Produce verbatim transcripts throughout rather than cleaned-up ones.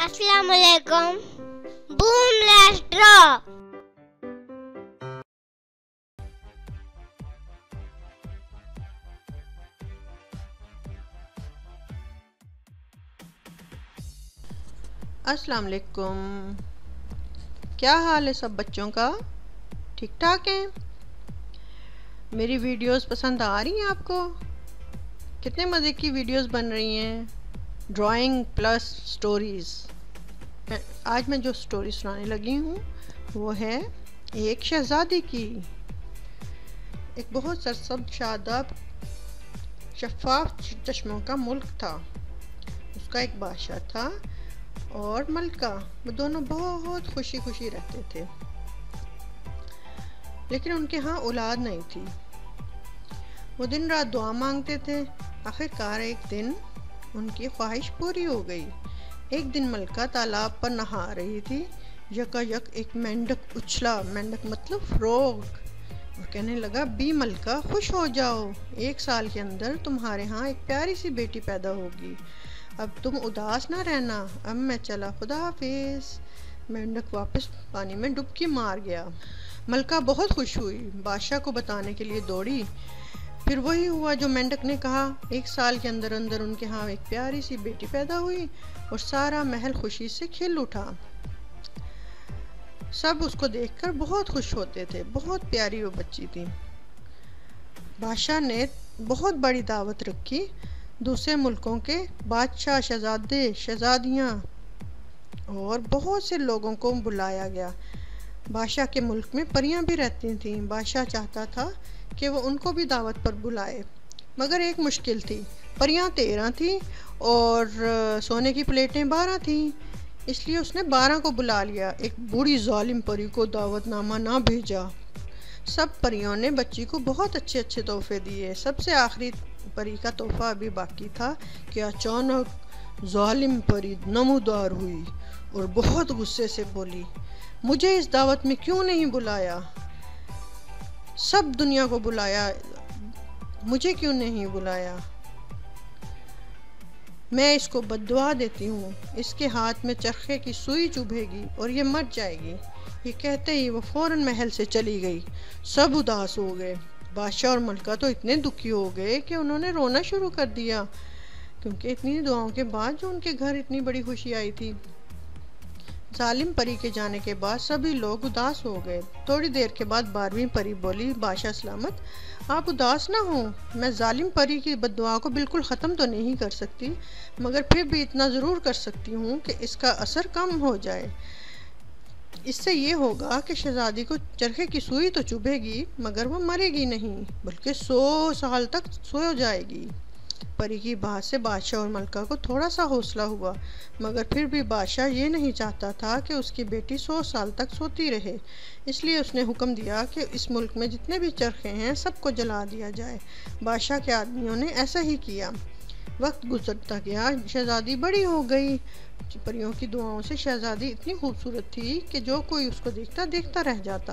Assalamualaikum. Boom, let's draw. अस्सलाम वालेकुम। क्या हाल है सब बच्चों का? ठीक ठाक हैं? मेरी वीडियोस पसंद आ रही हैं आपको? कितने मज़े की वीडियोस बन रही हैं, ड्राइंग प्लस स्टोरीज़। आज मैं जो स्टोरी सुनाने लगी हूँ वो है एक शहज़ादी की। एक बहुत सरसब्ज़ शादाब शफाफ चश्मों का मुल्क था। उसका एक बादशाह था और मलका। वो दोनों बहुत खुशी खुशी रहते थे, लेकिन उनके यहाँ औलाद नहीं थी। वो दिन रात दुआ मांगते थे। आखिरकार एक दिन उनकी ख्वाहिश पूरी हो गई। एक दिन मलका तालाब पर नहा रही थी। यकायक एक मेंढक उछला। मेंढक मतलब फ्रॉग। और कहने लगा, बी मलका, खुश हो जाओ, एक साल के अंदर तुम्हारे यहाँ एक प्यारी सी बेटी पैदा होगी। अब तुम उदास ना रहना। अब मैं चला, खुदा हाफिज। मेंढक वापस पानी में डुबकी मार गया। मलका बहुत खुश हुई, बादशाह को बताने के लिए दौड़ी। फिर वही हुआ जो मेंढक ने कहा। एक साल के अंदर अंदर उनके यहाँ एक प्यारी सी बेटी पैदा हुई और सारा महल खुशी से खिल उठा। सब उसको देखकर बहुत खुश होते थे। बहुत प्यारी वो बच्ची थी। बादशाह ने बहुत बड़ी दावत रखी। दूसरे मुल्कों के बादशाह, शहजादे, शहजादियाँ और बहुत से लोगों को बुलाया गया। बादशाह के मुल्क में परियां भी रहती थीं। बादशाह चाहता था कि वो उनको भी दावत पर बुलाए, मगर एक मुश्किल थी। परियां तेरह थीं और सोने की प्लेटें बारह थीं। इसलिए उसने बारह को बुला लिया। एक बूढ़ी जालिम परी को दावतनामा ना भेजा। सब परियों ने बच्ची को बहुत अच्छे अच्छे तोहफे दिए। सबसे आखिरी परी का तोहफा अभी बाकी था कि अचानक जालिम परी नमूदार हुई और बहुत गुस्से से बोली, मुझे इस दावत में क्यों नहीं बुलाया? सब दुनिया को बुलाया, मुझे क्यों नहीं बुलाया? मैं इसको बद्दुआ देती हूँ। इसके हाथ में चरखे की सुई चुभेगी और ये मर जाएगी। ये कहते ही वो फौरन महल से चली गई। सब उदास हो गए। बादशाह और मलका तो इतने दुखी हो गए कि उन्होंने रोना शुरू कर दिया, क्योंकि इतनी दुआओं के बाद जो उनके घर इतनी बड़ी खुशी आई थी। जालिम परी के जाने के बाद सभी लोग उदास हो गए। थोड़ी देर के बाद बारहवीं परी बोली, बादशाह सलामत, आप उदास ना हो। मैं जालिम परी की बद्दुआ को बिल्कुल ख़त्म तो नहीं कर सकती, मगर फिर भी इतना ज़रूर कर सकती हूँ कि इसका असर कम हो जाए। इससे ये होगा कि शहजादी को चरखे की सुई तो चुभेगी, मगर वो मरेगी नहीं, बल्कि सौ साल तक सो जाएगी। परी की बात से बादशाह और मलका को थोड़ा सा हौसला हुआ, मगर फिर भी बादशाह ये नहीं चाहता था कि उसकी बेटी सौ साल तक सोती रहे। इसलिए उसने हुक्म दिया कि इस मुल्क में जितने भी चरखे हैं सबको जला दिया जाए। बादशाह के आदमियों ने ऐसा ही किया। वक्त गुजरता गया। शहजादी बड़ी हो गई। परियों की दुआओं से शहजादी इतनी खूबसूरत थी कि जो कोई उसको देखता देखता रह जाता।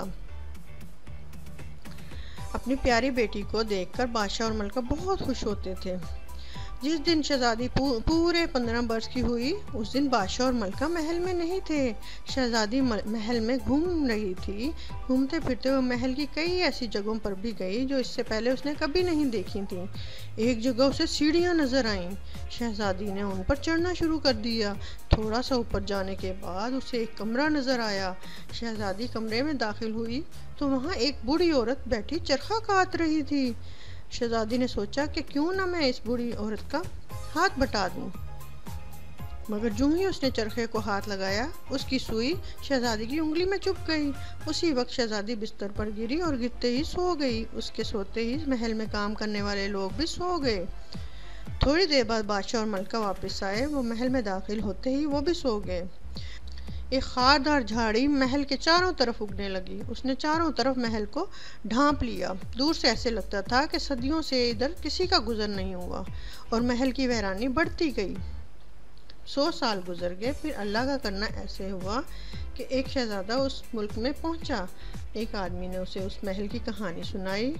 अपनी प्यारी बेटी को देखकर बादशाह और मलका बहुत खुश होते थे। जिस दिन शहजादी पूरे पंद्रह वर्ष की हुई, उस दिन बादशाह और मलका महल में नहीं थे। शहजादी महल में घूम रही थी। घूमते फिरते वो महल की कई ऐसी जगहों पर भी गई जो इससे पहले उसने कभी नहीं देखी थी। एक जगह उसे सीढ़ियाँ नजर आईं। शहजादी ने उन पर चढ़ना शुरू कर दिया। थोड़ा सा ऊपर जाने के बाद उसे एक कमरा नजर आया। शहजादी कमरे में दाखिल हुई तो वहाँ एक बूढ़ी औरत बैठी चरखा काट रही थी। शहजादी ने सोचा कि क्यों ना मैं इस बूढ़ी औरत का हाथ बटा दूं, मगर जो ही उसने चरखे को हाथ लगाया, उसकी सुई शहजादी की उंगली में चुभ गई। उसी वक्त शहजादी बिस्तर पर गिरी और गिरते ही सो गई। उसके सोते ही महल में काम करने वाले लोग भी सो गए। थोड़ी देर बाद बादशाह और मलका वापस आए। वो महल में दाखिल होते ही वो भी सो गए। एक खारदार झाड़ी महल के चारों तरफ उगने लगी। उसने चारों तरफ महल को ढांप लिया। दूर से ऐसे लगता था कि सदियों से इधर किसी का गुजर नहीं हुआ और महल की वीरानी बढ़ती गई। सौ साल गुजर गए। फिर अल्लाह का करना ऐसे हुआ कि एक शहजादा उस मुल्क में पहुंचा। एक आदमी ने उसे उस महल की कहानी सुनाई।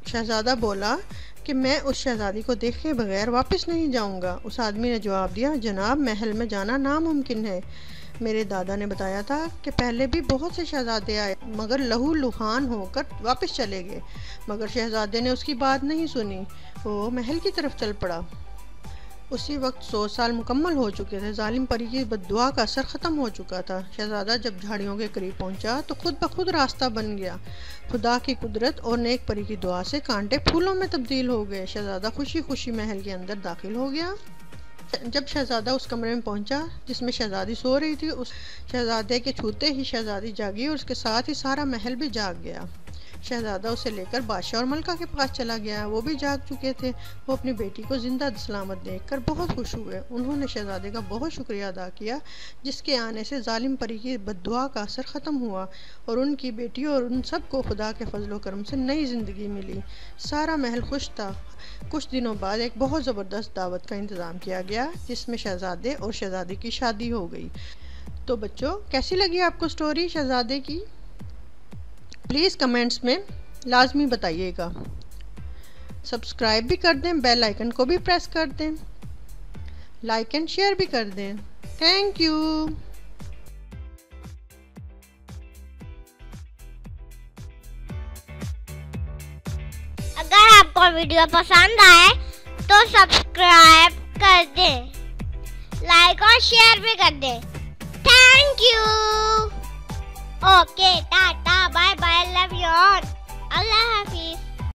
شہزادہ بولا کہ میں اس شہزادی کو دیکھے بغیر واپس نہیں جاؤں گا۔ اس آدمی نے جواب دیا، جناب محل میں جانا ناممکن ہے۔ میرے دادا نے بتایا تھا کہ پہلے بھی بہت سے شہزادے آئے مگر لہو لہان ہو کر واپس چلے گئے، مگر شہزادے نے اس کی بات نہیں سنی، وہ محل کی طرف چل پڑا۔ اسی وقت سو سال مکمل ہو چکے تھے، ظالم پری کی بددعا کا اثر ختم ہو چکا تھا۔ شہزادہ جب جھاڑیوں کے قریب پہنچا تو خود بخود راستہ بن گیا۔ خدا کی قدرت اور نیک پری کی دعا سے کانٹے پھولوں میں تبدیل ہو گئے۔ شہزادہ خوشی خوشی محل کے اندر داخل ہو گیا۔ جب شہزادہ اس کمرے میں پہنچا جس میں شہزادی سو رہی تھی، اس شہزادے کے چھوتے ہی شہزادی جاگی اور اس کے ساتھ ہی سارا محل بھی جاگ گیا۔ شہزادہ اسے لے کر بادشاہ اور ملکہ کے پاس چلا گیا، وہ بھی جاگ چکے تھے۔ وہ اپنی بیٹی کو زندہ سلامت دیکھ کر بہت خوش ہوئے۔ انہوں نے شہزادے کا بہت شکریہ ادا کیا جس کے آنے سے ظالم پری کی بددعا کا اثر ختم ہوا اور ان کی بیٹی اور ان سب کو خدا کے فضل و کرم سے نئی زندگی ملی۔ سارا محل خوش تھا۔ کچھ دنوں بعد ایک بہت زبردست دعوت کا انتظام کیا گیا جس میں شہزادے اور شہزادی کی شادی ہو گئی۔ تو بچوں، کیسی لگی آپ کو سٹوری شہزادے کی؟ پلیز کمنٹس میں لازمی بتائیے گا۔ سبسکرائب بھی کر دیں، بیل آئیکن کو بھی پریس کر دیں، لائک اینڈ شیئر بھی کر دیں۔ Thank you. اگر آپ کو ویڈیو پسند آئے تو سبسکرائب کر دیں، لائک اور شیئر بھی کر دیں۔ Thank you. Okay, tata, bye bye, love you all, اللہ حافظ۔